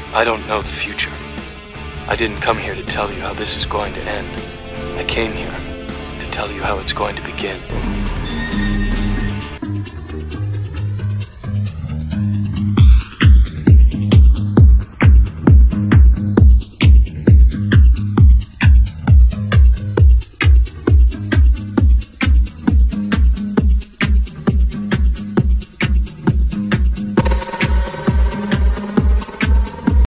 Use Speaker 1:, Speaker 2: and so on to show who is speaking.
Speaker 1: I don't know the future. I didn't come here to tell you how this is going to end. I came here to tell you how it's going to begin.